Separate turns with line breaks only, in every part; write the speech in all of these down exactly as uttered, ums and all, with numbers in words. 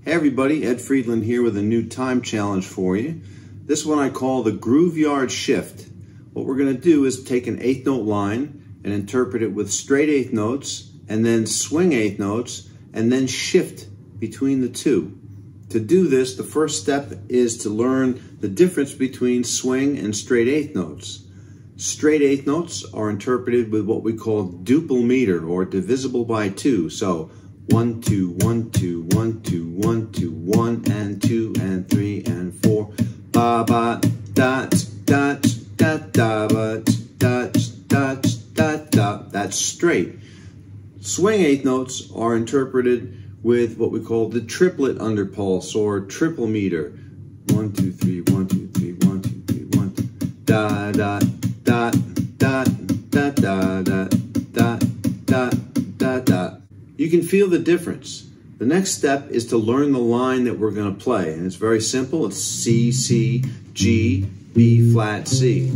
Hey everybody, Ed Friedland here with a new time challenge for you. This one I call the Grooveyard shift. What we're going to do is take an eighth note line and interpret it with straight eighth notes and then swing eighth notes and then shift between the two. To do this, the first step is to learn the difference between swing and straight eighth notes. Straight eighth notes are interpreted with what we call duple meter, or divisible by two. So one, two, one, two, one, two, one, two, one, and two, and three, and four. Ba ba dot dot dot da ba dot dot dot dot. That's straight. Swing eighth notes are interpreted with what we call the triplet underpulse, or triple meter. One, two, three, one, two, three, one, two, three, one, two, da da dot dot dot dot dot dot dot dot dot. You can feel the difference. The next step is to learn the line that we're going to play, and it's very simple. It's C, C, G, B flat, C.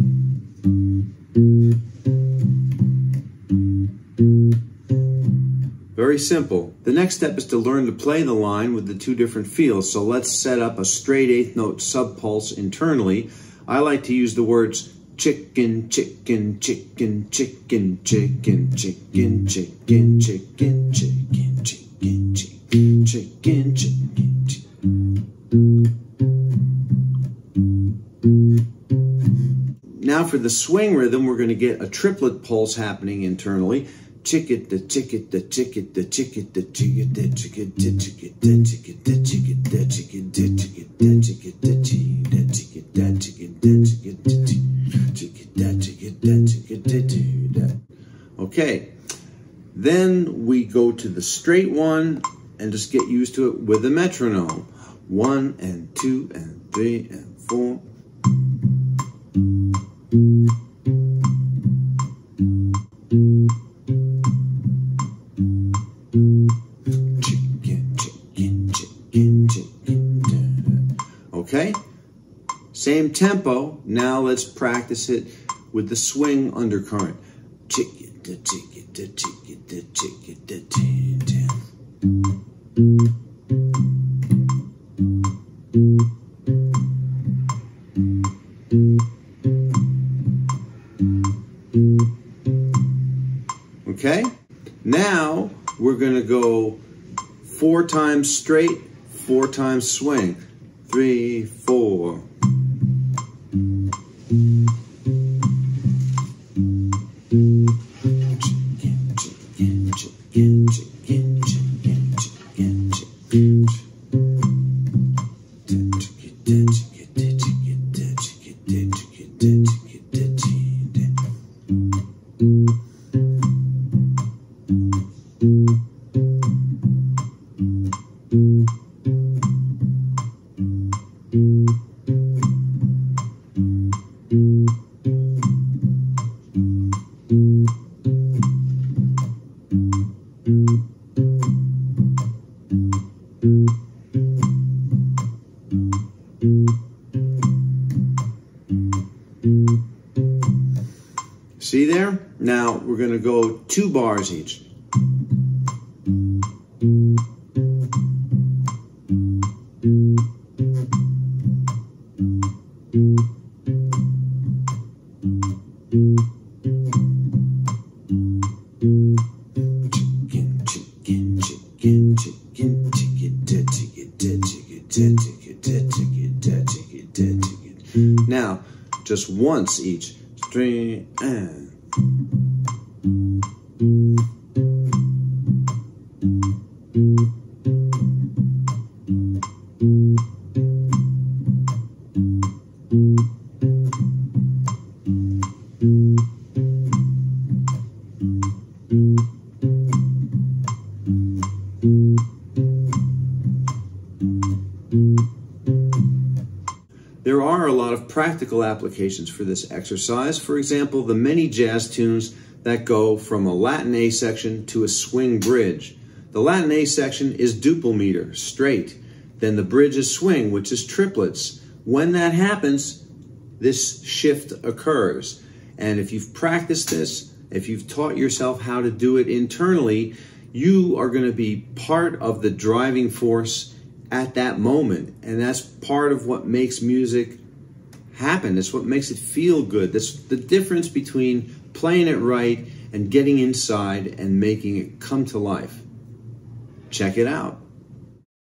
Very simple. The next step is to learn to play the line with the two different feels. So let's set up a straight eighth note subpulse internally. I like to use the words chicken, chicken, chicken, chicken, chicken, chicken, chicken, chicken, chicken, chicken, chicken, chicken, chicken, chicken. Now for the swing rhythm, we're going to get a triplet pulse happening internally. Chicket, the chicket, the chicket, the chicket, the chicket, the chicket, the chicket, the chicket, the chicket, the chicket, the chicket, the chicket, the chicket, the chicket, the chicket, the chicket, the chicket, the chicket, the chicket, the chicket. Okay, then we go to the straight one and just get used to it with the metronome. One and two and three and four. Okay, same tempo. Now let's practice it with the swing undercurrent. Chicken, the chicken, the chicken, the chicken, the chicken. Okay, now we're going to go four times straight, four times swing. Three, four. Chicken, chicken, chicken, chicken, chicken, chicken, chicken. See there? Now we're going to go two bars each. Chicken, chicken, chicken, chicken, chicken, chicken, chicken, chicken, chicken, chicken. Now, just once each. Three and. There are a lot of practical applications for this exercise. For example, the many jazz tunes that go from a Latin A section to a swing bridge. The Latin A section is duple meter, straight. Then the bridge is swing, which is triplets. When that happens, this shift occurs. And if you've practiced this, if you've taught yourself how to do it internally, you are going to be part of the driving force at that moment. And that's part of what makes music happen. That's what makes it feel good. That's the difference between playing it right and getting inside and making it come to life. Check it out.